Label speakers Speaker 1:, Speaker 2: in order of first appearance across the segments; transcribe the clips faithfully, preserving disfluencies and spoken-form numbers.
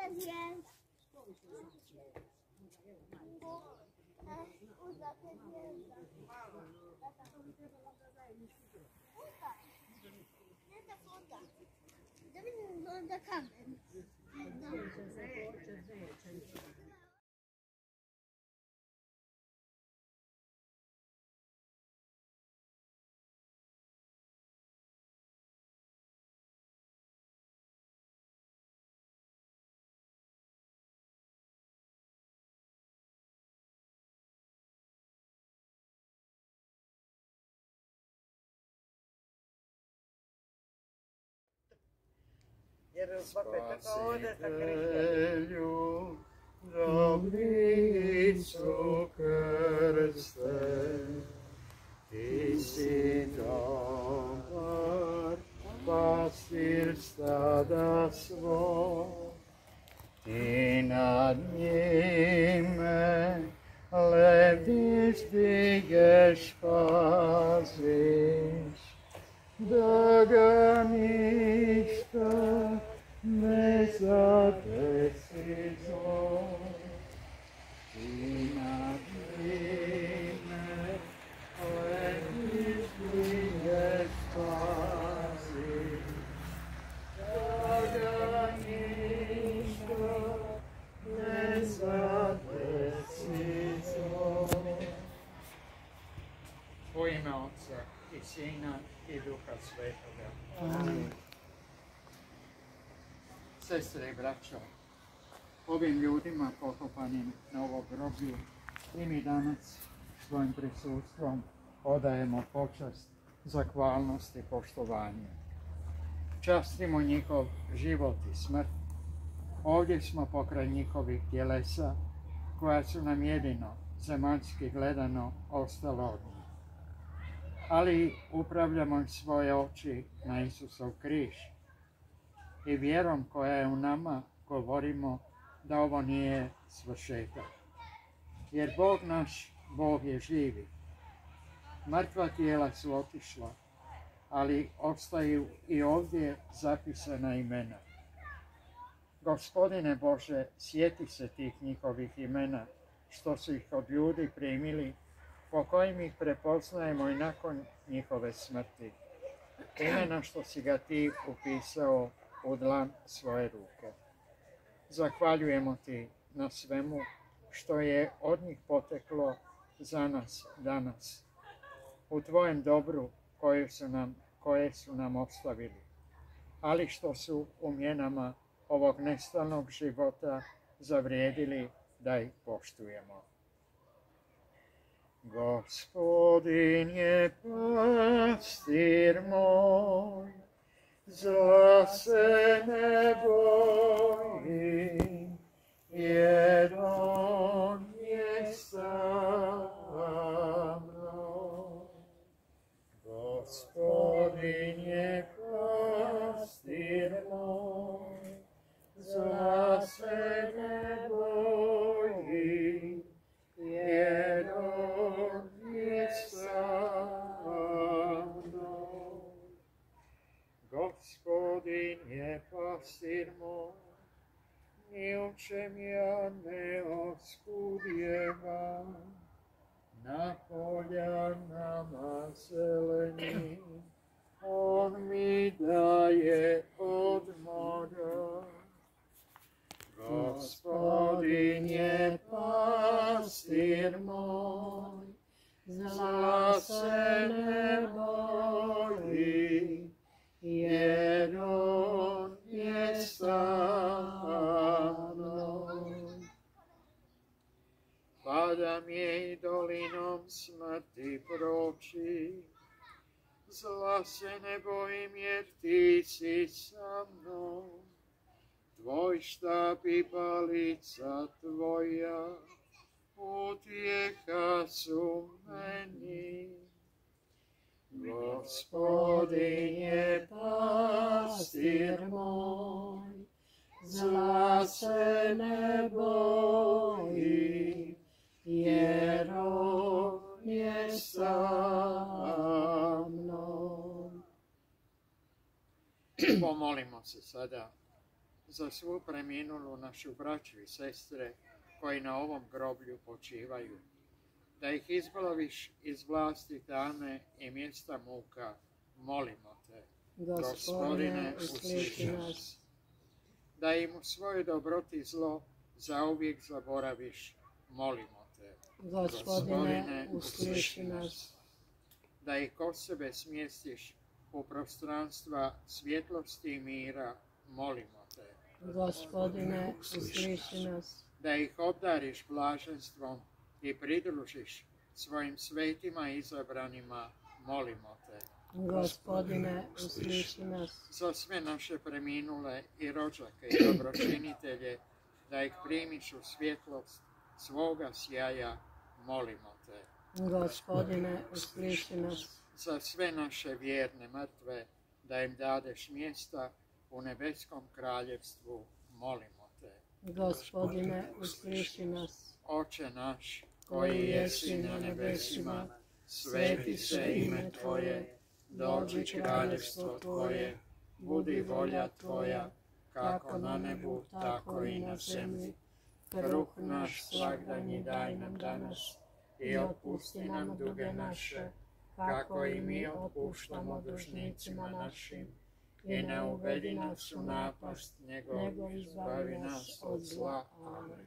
Speaker 1: Spasitelju, dobri su krste, ti si dobar, pastir stada svo, ti nad njime lebdiš, digeš, paziš, da ga ništa ne zadesi zlo. Ti nad njime lebdiš, digeš, paziš, da ga ništa ne zadesi zlo. U ime Otca i Sina i Duha Svetoga. Amen. Sestre i braćo, ovim ljudima pokopanim na ovo groblju i mi danas svojim prisustvom odajemo počast, zahvalnost i poštovanje. Častimo njihov život i smrt. Ovdje smo pokraj njihovih tjelesa, koja su nam jedino, zemaljski gledano, ostalo od njih. Ali upravljamo svoje oči na Isusov križ i vjerom koja je u nama govorimo da ovo nije svršetak. Jer Bog naš, Bog je živi. Mrtva tijela su otišla, ali ostaju i ovdje zapisana imena. Gospodine Bože, sjeti se tih njihovih imena, što su ih od ljudi primili, po kojim ih prepoznajemo i nakon njihove smrti. Imena što si ga ti upisao u dlan svoje ruke. Zahvaljujemo ti na svemu što je od njih poteklo za nas danas. U tvojem dobru koje su nam, koje su nam ostavili, ali što su u mjenama ovog nestalnog života zavrijedili da ih poštujemo. Gospodin je pastir moj, zla se ne bojim, jer on je sa mnom. Gospodin je pastir moj, zla se ne bojim, jer on je sa mnom. Gospodin je pastir moj, ni u čem ja ne oskudjevam. Na poljanama zeleni on mi daje odmora. Gospodin je pastir moj, zla se ne bojim, jer on je sa mnom. Pada mi je i dolinom smrti proći, zla se ne bojim, jer ti si sa mnom. Tvoj štap i palica tvoja utjeha su meni. Gospodin je pastir moj, zla se ne bojim, jer on je sa mnom. Pomolimo se sada za svu preminulu našu braću i sestre koji na ovom groblju počivaju, da ih izbaviš iz vlasti tame i mjesta muka, molimo te. Gospodine, usliši nas. Da im u svojoj dobroti zlo zauvijek zaboraviš, molimo te.
Speaker 2: Gospodine, usliši nas.
Speaker 1: Da ih kod sebe smjestiš u prostranstva svjetlosti i mira, molimo te.
Speaker 2: Gospodine, usliši nas.
Speaker 1: Da ih obdariš blaženstvom i pridružiš svojim svetima izabranima, molimo te.
Speaker 2: Gospodine, usliši nas.
Speaker 1: Za sve naše preminule i rođake i dobročinitelje, da ih primiš u svjetlost svoga sjaja, molimo te.
Speaker 2: Gospodine, usliši nas.
Speaker 1: Za sve naše vjerne mrtve, da im dadeš mjesta u nebeskom kraljevstvu, molimo te.
Speaker 2: Gospodine, usliši nas.
Speaker 1: Oče naš, koji jesi na nebesima, sveti se ime Tvoje, dođi kraljevstvo Tvoje, budi volja Tvoja, kako na nebu, tako i na zemlji. Kruh naš svagdanji daj nam danas i otpusti nam duge naše, kako i mi otpuštamo dužnicima našim. I ne uvedi nas u napast, nego izbavi nas od zla. Amen.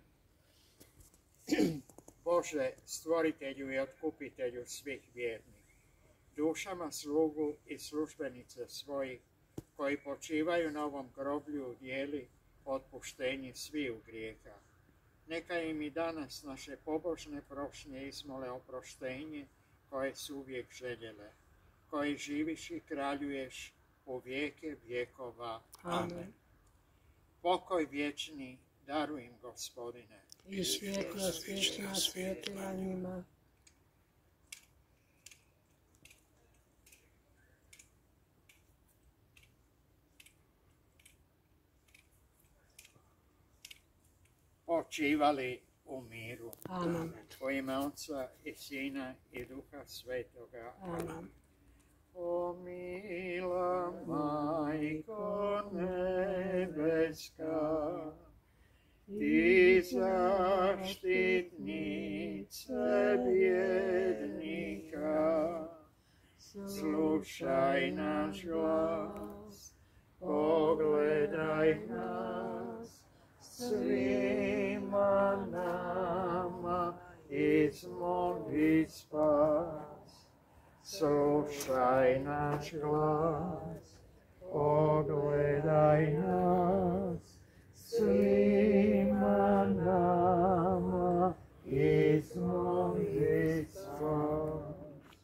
Speaker 1: Bože, stvoritelju i otkupitelju svih vjernih, dušama slugu i službenice svojih, koji počivaju na ovom groblju, udijeli otpuštenje sviju grijeha. Neka im i danas naše pobožne prošnje izmole oproštenje koje su uvijek željele, koji živiš i kraljuješ u vijeke vjekova. Amen. Pokoj vječni daruj im, Gospodine.
Speaker 2: I svjetlost vječna svijetli na njima.
Speaker 1: Počivali u miru.
Speaker 2: Amen.
Speaker 1: U ime Otca i Sina i Duha Svetoga.
Speaker 2: Amen.
Speaker 1: O mila Majko nebeska, ti zaštitnice vjernika, slušaj naš glas, pogledaj nas, svima nama izmoli spas. Slušaj naš glas, pogledaj nas, svima nama izmoli spas.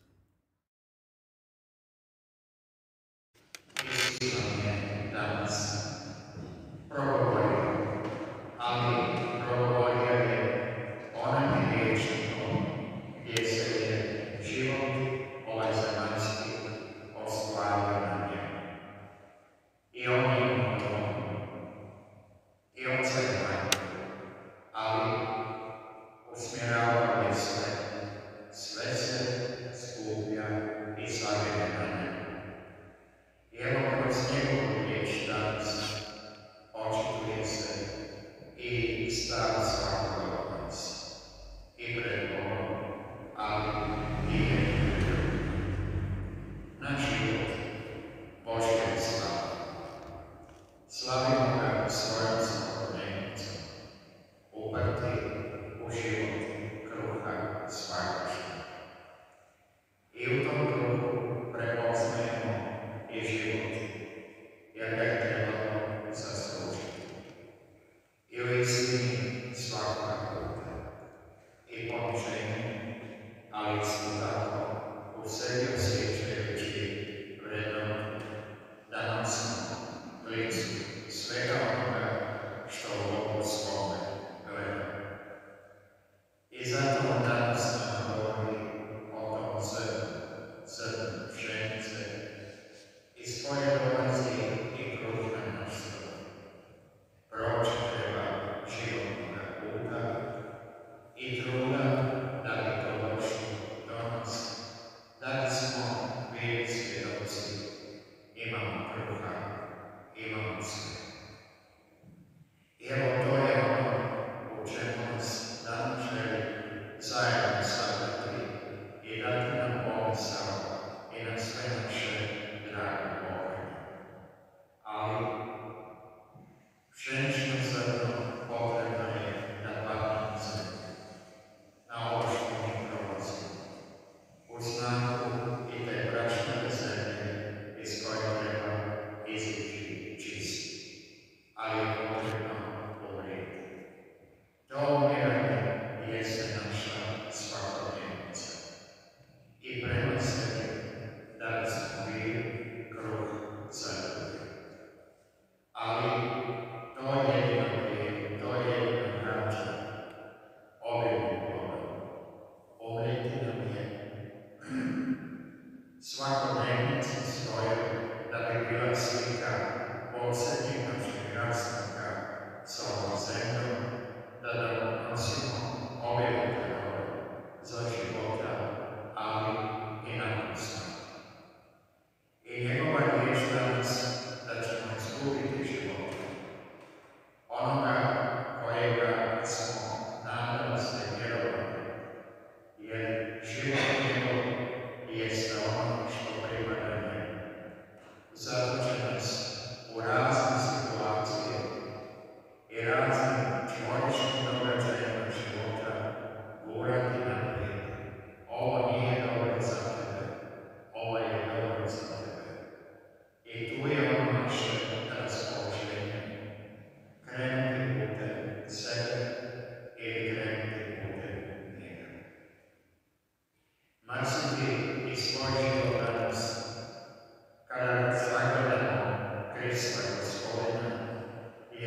Speaker 3: Isus nam je danas progovorio, ali progovorio je onim riječnikom gdje se je život ovaj zemaljski ostvario na njemu. I on je imao dom, i oca i majku, ali usmjeravao je sve, sve se skuplja i savjede na njemu. I evo kroz njegovu riječ danas očituje se i stav svakoga od nas, i pred Bogom, ali i jednim drugim. Naš život Božja je slava. Slavimo ga svojom svakodnevnicom, uprti u život kruha svagdašnjeg. I u tom kruhu prepoznajemo i život, jer ga je trebalo zaslužiti. I u istini svakoga puta i poniženje, ali isto tako u sebi osjećajući vrednotu da nosimo klicu svega onoga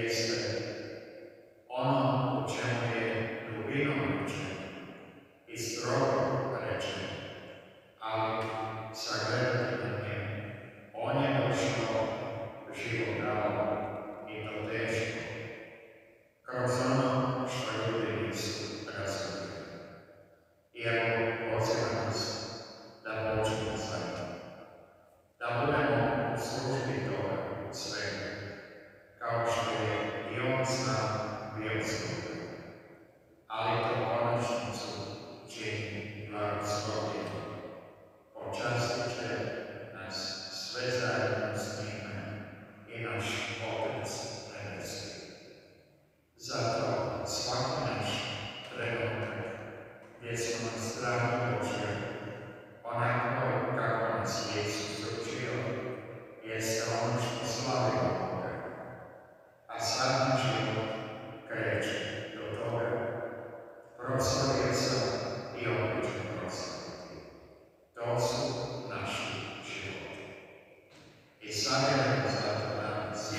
Speaker 3: jeste ono u čemu je dubinom rečeno i strogo rečeno, ali sagledati na njemu. On je došao život dao i to teško, kroz ono što ljudi nisu razumjeli. I evo poziva nas da počnemo sa njim, da budemo u službi toga svega, kao što je i on sam bio služben, ali to konačnicu čini blagoslovljen. Počastit će nas sve zajedno s njime i naš Otec nebeski. Zato svaki naš trenutak gdje smo na strani Božja, onako kako nas Isus učio, jeste ono što slavimo Boga. A sad naš život kreće do toga. Proslavio sam i opet ću proslaviti. To su naši životi. I savjerujem zato danas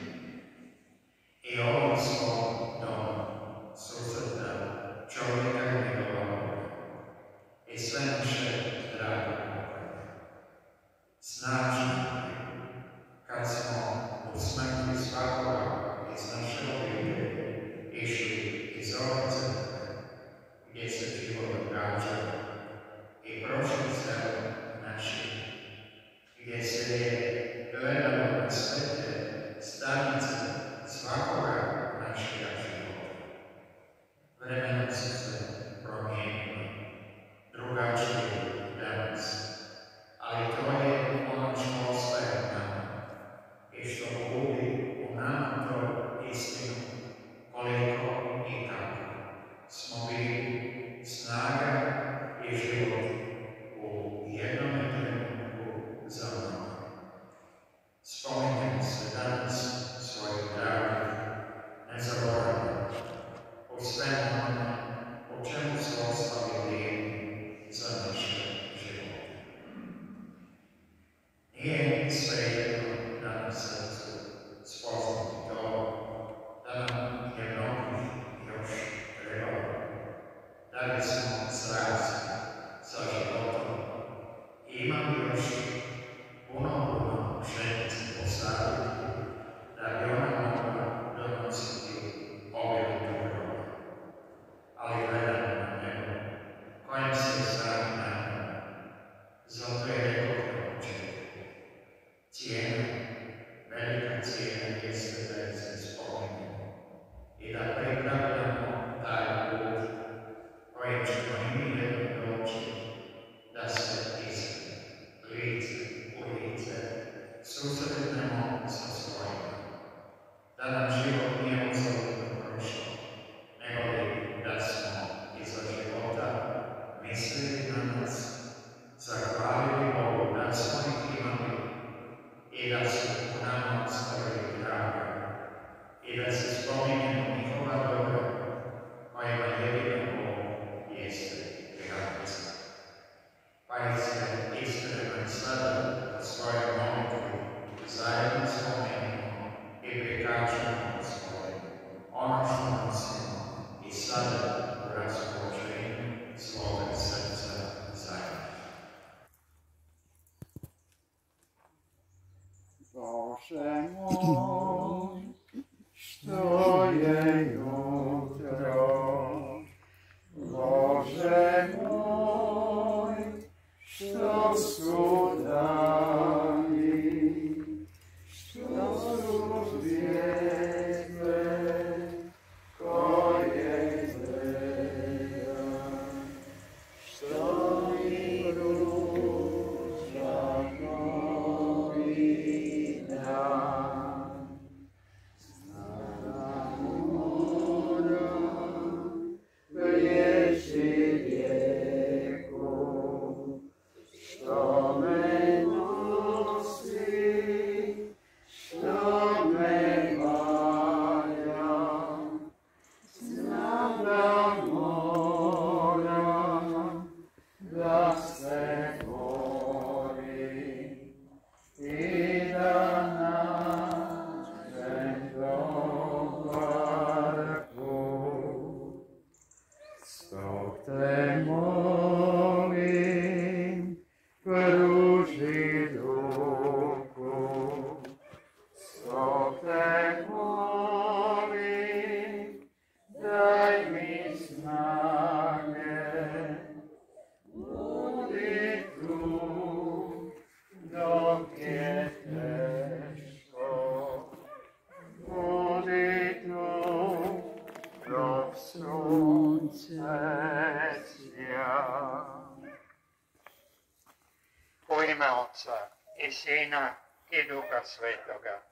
Speaker 3: i ovom svom domu susreta čovjeka i njegova Boga i sve naše drage Boga. Snažno kad smo u smrti svakoga iz naše obitelji išli iz ove crkve gdje se život događa i prošli selo našim, gdje se je gledalo na sve te stanice svakoga našega života. Vremena su se promijenili, drugačije danas, ali to je ono što ostaje u nama i što budi u nama to istinu, koliko i kako smo bili snaga i život u jednom trenutku za mnogo. Spominjemo se danas svojih dragih, ne zaboravimo u svemu onome u čemu su ostali vrijedni za naše živote. Nije svejedno da na srcu spoznati to, da nam je mnogih još trebalo, da li smo srasli sa životom i imali još puno, puno ženice posaditi, da bi ona mogla donositi obilite grobe. Ali gledamo na nebo, kojem se sami nama, zato je rekao na početku. Cijena, velika cijena jeste da je se spominjamo i da pripravljamo taj put kojim ćemo i mi jednom doći, da se iskreno, lice u lice, susretnemo sa svojima. Da nam život nije uzaludno prošao, nego li da smo iza života mislili na nas, zahvalili Bogu da smo ih imali i da su u nama ostavili traga i da se spominjemo njihova dobra kojima jedino Bog jeste granica. Pa ih se iskreno i sada u svojoj molitvi zajedno spomenimo i prikažemo svoje ono što nosimo i sada u raspoloženju svoga srca zajedno.
Speaker 1: Bože moj, što je jutro, Bože moj, što su dani, što su zvijezde koje gledam, što mi pruža novi dan. Znamo Oca i Sina i Duha Svetoga.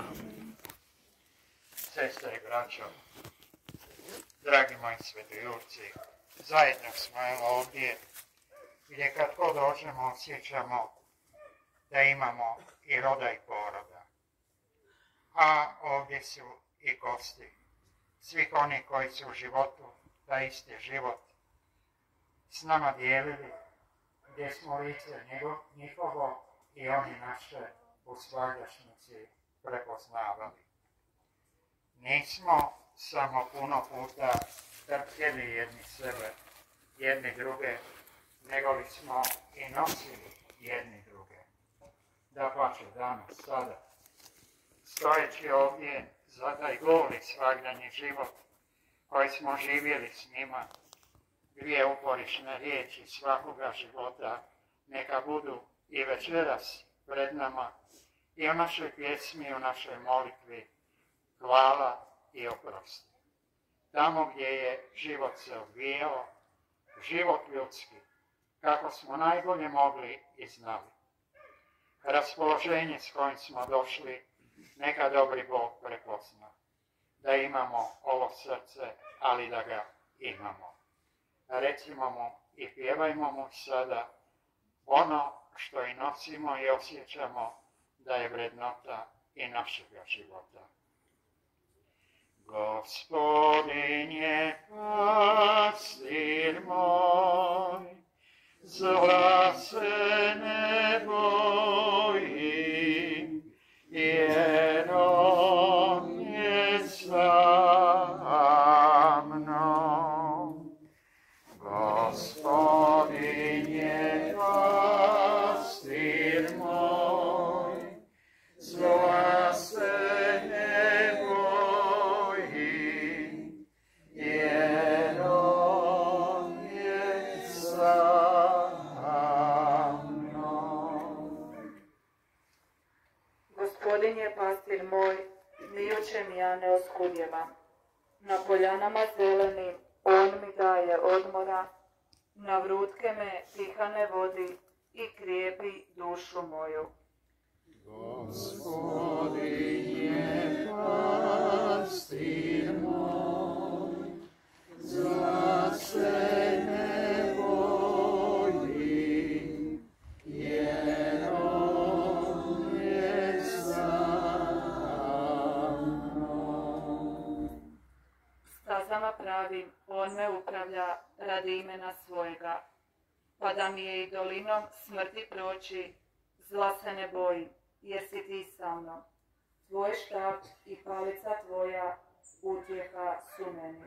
Speaker 1: Sestre i braćo, dragi moji svetojurci, zajedno smo ovdje gdje kad god dođemo osjećamo da imamo i roda i poroda. A ovdje su i gosti, svih oni koji su u životu, da isti život, s nama dijelili, gdje smo lice njihovo i oni naše u svagdašnjici prepoznavali. Nismo samo puno puta trpjeli jedni sebe, jedni druge, nego li smo i nosili jedni druge. Da pače danas, sada, stojeći ovdje za taj goli svagdanji život koji smo živjeli s njima, dvije uporišne riječi svakoga života neka budu i večeras pred nama i u našoj pjesmi, u našoj molitvi, hvala i oprosti. Tamo gdje je život se odvijao, život ljudski, kako smo najbolje mogli i znali. Raspoloženje s kojim smo došli, neka dobri Bog prepozna. Da imamo ovo srce, ali da ga imamo. Recimo mu i pjevajmo mu sada ono što i nosimo i osjećamo da je vrednota i našega života. Gospodin je pastir moj, zla se ne bojim, jer on je sa mnom. Gospodin je pastir moj, zla se ne bojim, jer on je sa mnom.
Speaker 2: Gospodin je pastir moj, ni u čem ja ne oskudjevam. Na poljanama zelenim on mi daje odmora, na vrutke me tihane vodi i krijepi dušu moju.
Speaker 1: Gospodin je pastir moj, zla se ne bojim, jer on je sa mnom.
Speaker 2: Stazama pravim on me upravlja radi imena svojega, pa da mi je i dolinom smrti proći, zla se ne bojim, jer si ti sa mnom. Tvoj štap i palica tvoja utjeha su meni.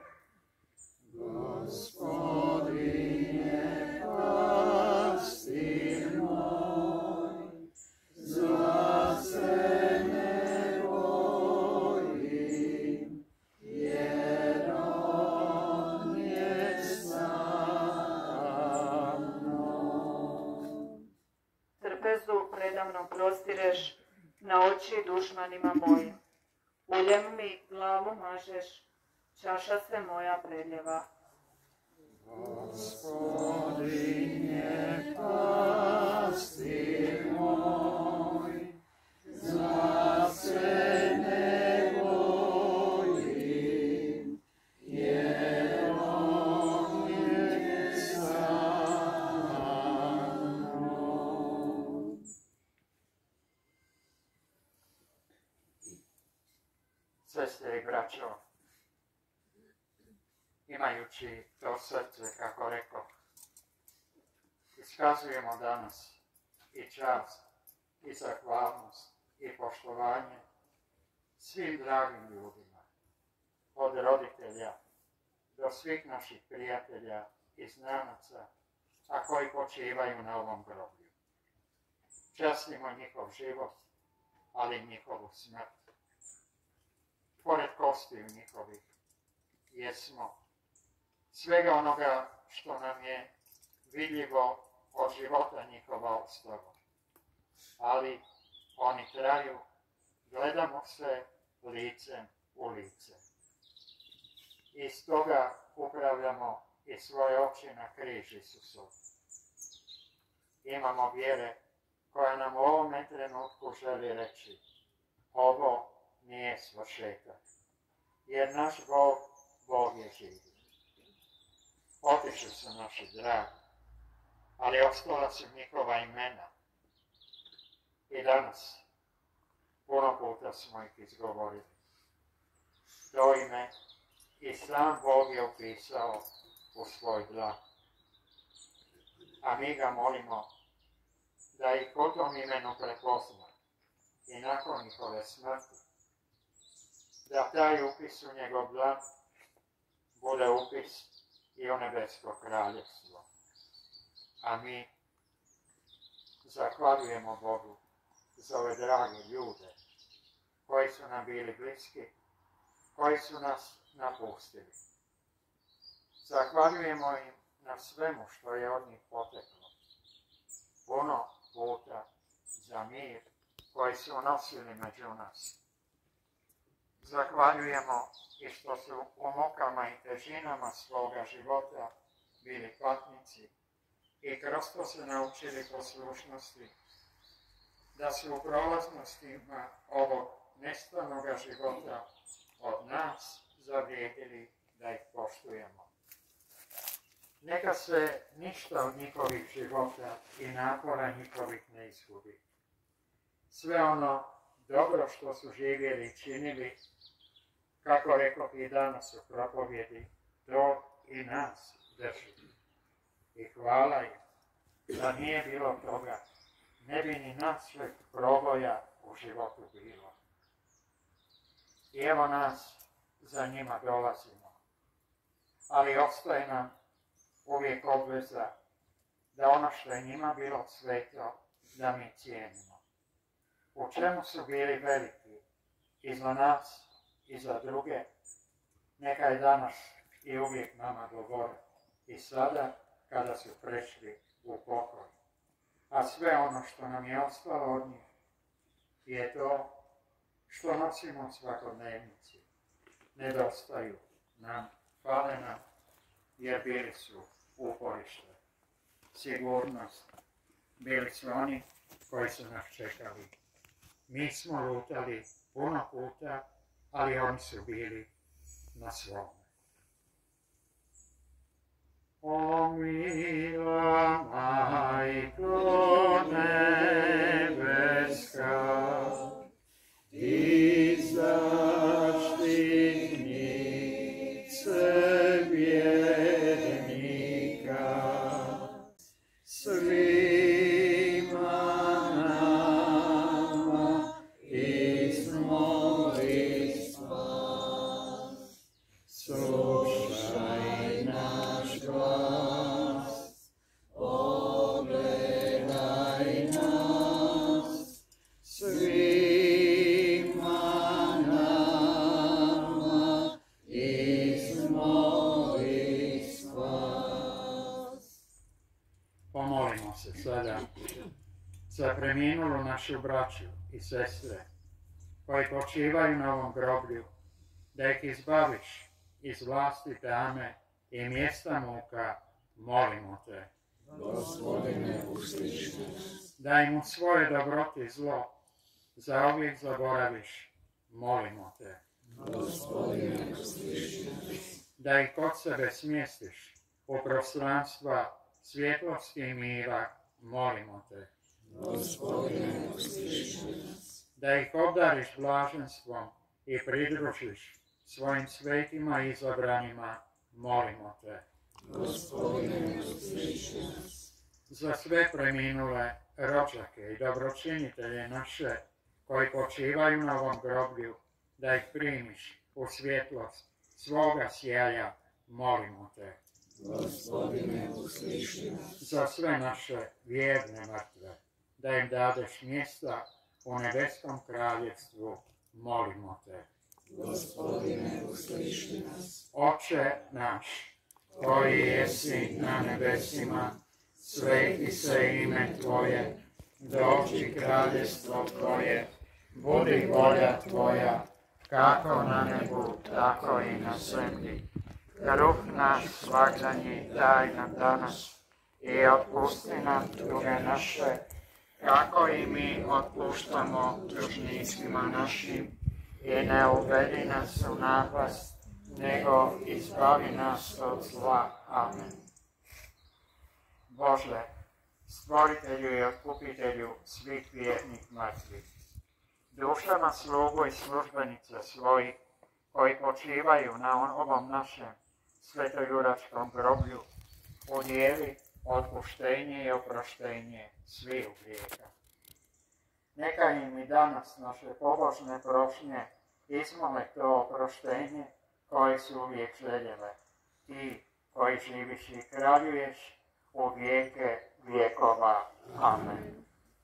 Speaker 1: Gospodin je pastir moj, zla se ne bojim, jer on je sa mnom.
Speaker 2: Trpezu predamnom prostireš, na oči dušmanima mojim. Uljem mi glavu mažeš, čaša se moja predljeva.
Speaker 1: Gospodin je pastir moj, zla se ne bojim, jer on je sa mnom. Sestre i braćo, imajući to srce, kako rekoh, iskazujemo danas i čast, i zahvalnost, i poštovanje svim dragim ljudima, od roditelja do svih naših prijatelja i znanaca, a koji počivaju na ovom groblju. Častimo njihov život, ali njihovu smrt. Pored kostiju njihovih jesmo svega onoga što nam je vidljivo od života njihova ostalo. Ali oni traju, gledamo se licem u lice. I stoga upravljamo i svoje oči na križ Isusov. Imamo vjere koja nam u ovome trenutku želi reći: ovo nije svršetak, jer naš Bog, Bog je živ. Otišli su naši dragi, ali ostala su njihova imena. I danas puno puta smo ih izgovorili. To ime i sam Bog je upisao u svoj dlan. A mi ga molimo da ih po tom imenu prepozna i nakon njihove smrti, da taj upis u njegov dlan bude upis i u nebesko kraljevstvo. A mi zahvaljujemo Bogu za ove drage ljude koji su nam bili bliski, koji su nas napustili. Zahvaljujemo im na svemu što je od njih poteklo. Puno puta za mir koji su nosili među nas. Zahvaljujemo i što su u mukama i težinama svoga života bili patnici i kroz to se naučili poslušnosti, da su u prolaznostima ovog nestanoga života od nas zavrijedili da ih poštujemo. Neka se ništa od njihovih života i napora njihovih ne izgubi. Sve ono dobro što su živjeli i činili, kako rekoh i danas u propovjedi, to i nas drži. I hvala im, da nije bilo toga, ne bi ni našeg proboja u životu bilo. I evo nas, za njima dolazimo. Ali ostaje nam uvijek obveza da ono što je njima bilo sveto, da mi cijenimo. U čemu su bili veliki i za nas i za druge, neka je danas i uvijek nama govore. I sada, kada su prešli u pokoj. A sve ono što nam je ostalo od njih je to što nosimo u svakodnevnici. Nedostaju nam, fale nam, jer bili su uporište, sigurnost. Bili su oni koji su nas čekali. Mi smo lutali puno puta, ali oni su bili na svome. O mila Majko nebeska, ti zaštitnice vjernika, svima nama izmoli spas. Slušaj naš glas, ogledaj nas, svima nama izmoli spas. Pomolimo se sada za preminulu našu braću i sestre koji počivaju na ovom groblju, da ih izbaviš iz vlasti tame i mjesta muka, molimo te.
Speaker 4: Gospodine, usliši nas.
Speaker 1: Da im u svoje dobroti zlo zauvijek zaboraviš, molimo te.
Speaker 4: Gospodine, usliši nas.
Speaker 1: Da ih kod sebe smjestiš u prostranstva svjetlosti i mira, molimo te.
Speaker 4: Gospodine, usliši nas.
Speaker 1: Da ih obdariš blaženstvom i pridružiš svojim svetima i izabranima, molimo te.
Speaker 4: Gospodine, usliši nas.
Speaker 1: Za sve preminule rođake i dobročinitelje naše koji počivaju na ovom groblju, da ih primiš u svjetlost svoga sjaja, molimo te.
Speaker 4: Gospodine, usliši nas.
Speaker 1: Za sve naše vjerne mrtve, da im dadeš mjesta u nebeskom kraljevstvu, molimo te.
Speaker 4: Gospodine, usliši nas.
Speaker 1: Oče naš, koji jesi na nebesima, sveti se ime Tvoje, dođi kraljestvo Tvoje, budi volja Tvoja, kako na nebu, tako i na zemlji. Kruh naš svakdanji daj nam danas i otpusti nam duge naše, kako i mi otpuštamo dužnicima našim, i ne uvedi nas u napast, nego izbavi nas od zla. Amen. Bože, stvoritelju i otkupitelju svih vjernih mrtvih, dušama slugu i službenice svojih, koji počivaju na ovom našem svetojuračkom groblju, udijeli otpuštenje i oproštenje svih grijeha. Neka im i danas naše pobožne prošnje izmole to oproštenje koje su uvijek željele, ti koji živiš i kraljuješ u vijeke vjekova. Amen.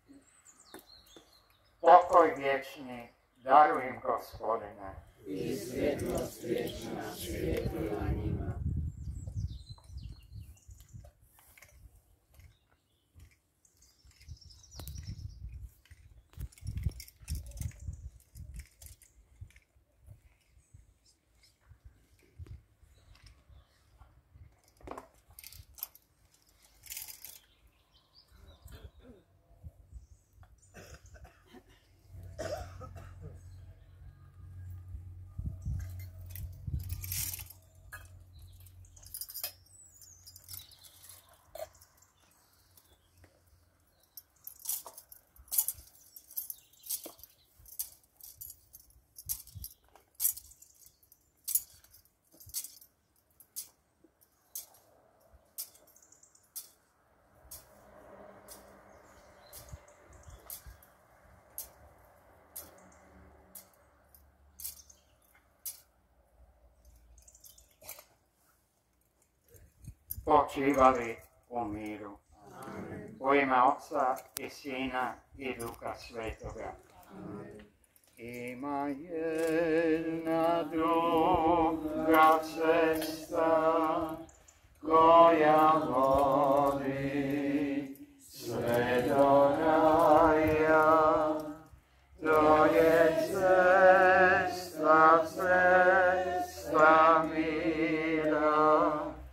Speaker 1: Pokoj vječni daruj im, Gospodine,
Speaker 4: i svjetlost vječna svijetli na njima.
Speaker 1: počivali u miru. Amen. U ime Otca i Sina i Duha Svetoga. Amen. Ima jedna druga cesta koja vodi sve do raja. To je cesta, cesta mira,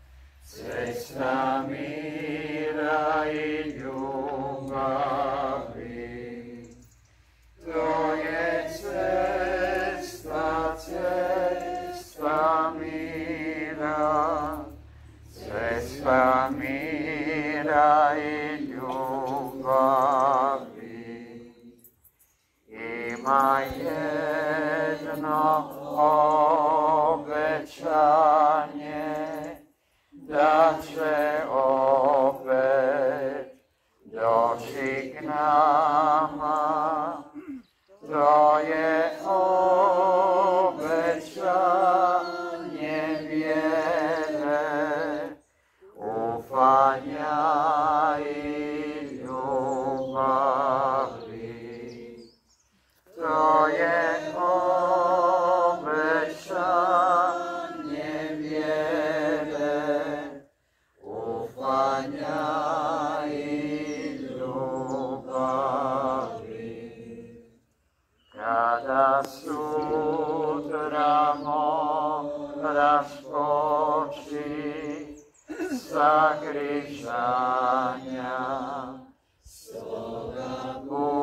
Speaker 1: cesta mira i ljubavi. To je cesta, cesta mira, cesta mira i ljubavi. Ima jedno obećanje, da će opet doći k nama. To je obećanje vjere, ufanja i ljubavi. To je obećanje vjere, ufanja i ljubavi. Kada sutra moraš poći sa križanja svoga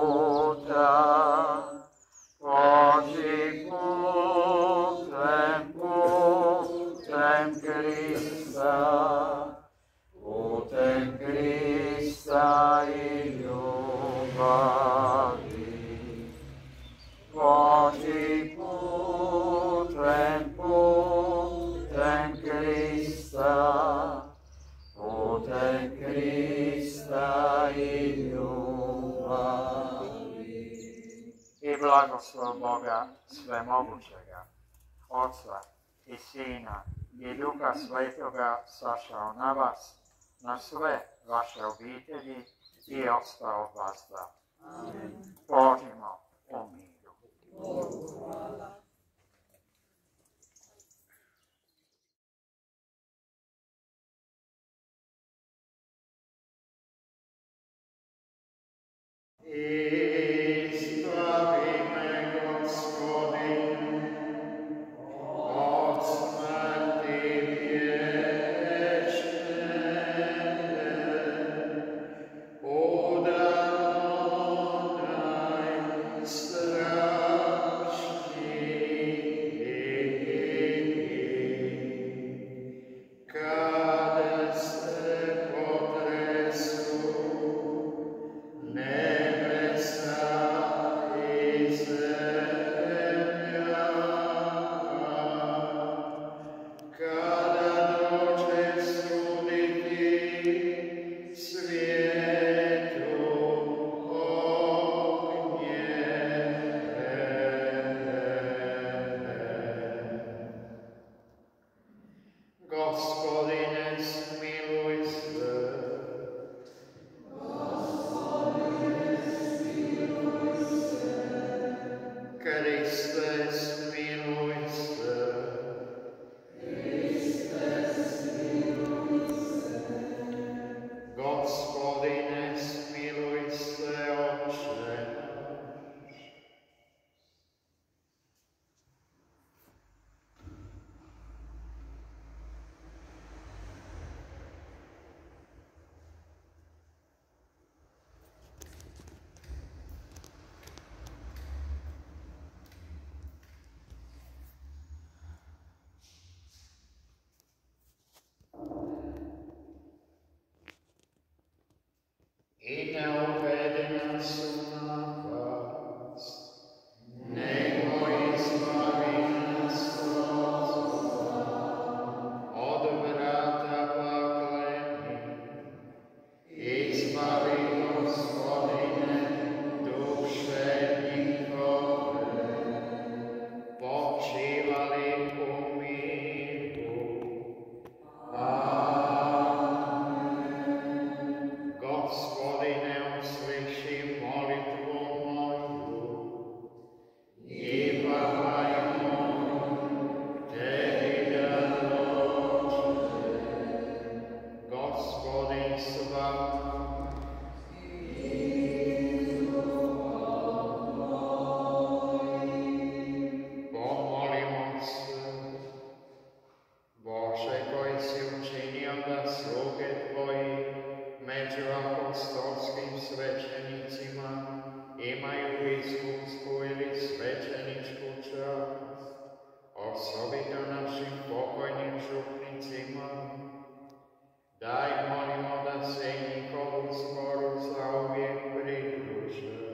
Speaker 1: puta, pođi putem, putem Krista, putem Krista i ljubavi. Pođi putem, putem Krista, putem Krista i ljubavi. I blagoslov Boga svemogućega, Otca i Sina i Duha Svetoga sašao na vas, na sve vaše obitelji i ostao vas da. Amen. Pođimo u miru. Bogu hvala. Ispravi me, Gospodine, od smrti vječne, udano
Speaker 3: osobito našim pokojnim župnicima. Daj, molimo, da se njihovu zboru zauvijek pridruže.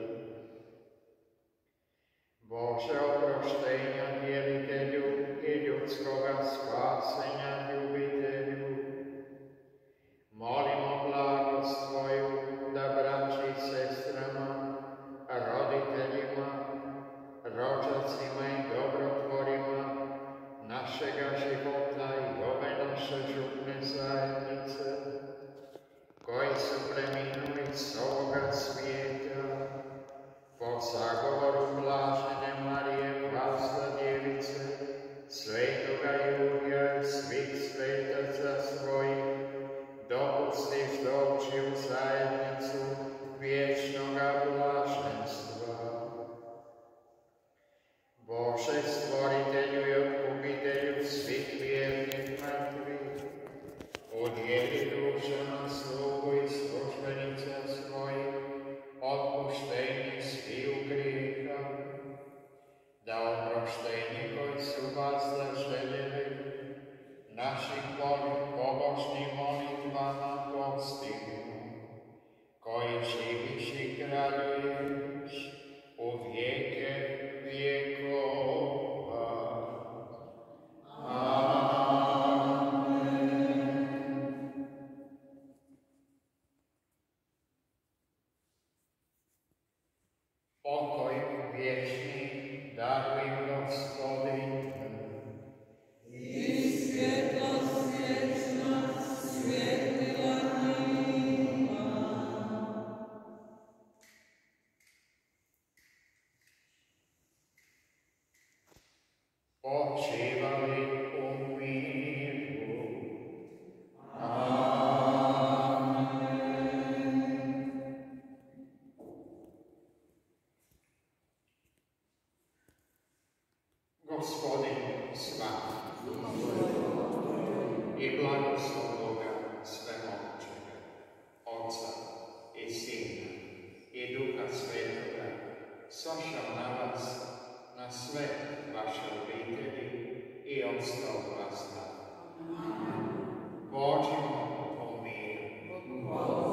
Speaker 3: Bože oproštenja, djelitelju i ljudskoga spasenja, ljubitelju, molimo blagost Tvoju da braći i sestrama, roditeljima, rođacima i dobrotvorima našega života i ove naše župne zajednice, koji su preminuli s ovoga svijeta, po zagovoru blažene Marije, Pazda Djevice, svetoga Jurija i svih svetaca svojih, dopustiš doći u zajednicu vječnoga blaženstva. Bože, stvoritelju i otkupitelju svih vjernih mrtvih, udjeli dušama slugu i službenica svojih otpuštenje sviju grijeha, da oproštenje koji su vas zaželjeli naših pobožnih molitvama postignu, koji živiš i kraljuješ u vijeke vjekova. Pokoj vječni daruj Gospodin,
Speaker 4: i svjetlost vječna svjetlila njima.
Speaker 3: počivali u miru. Gospodin s vama i blagoslov Boga svemogućega, Otca i Sina i Duha Svetoga, sošao na vas, na sve vaše obitelji i ostao vas da. Pođimo u miru.